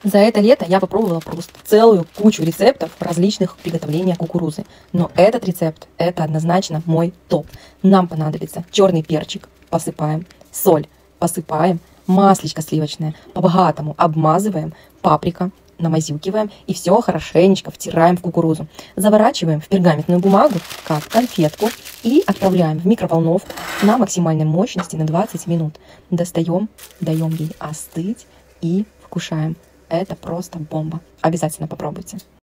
За это лето я попробовала просто целую кучу рецептов различных приготовления кукурузы. Но этот рецепт, это однозначно мой топ. Нам понадобится черный перчик, посыпаем, соль, посыпаем, масличко сливочное, по-богатому обмазываем, паприка, намазюкиваем и все хорошенечко втираем в кукурузу. Заворачиваем в пергаментную бумагу, как конфетку, и отправляем в микроволновку на максимальной мощности на 20 минут. Достаем, даем ей остыть и вкушаем. Это просто бомба. Обязательно попробуйте.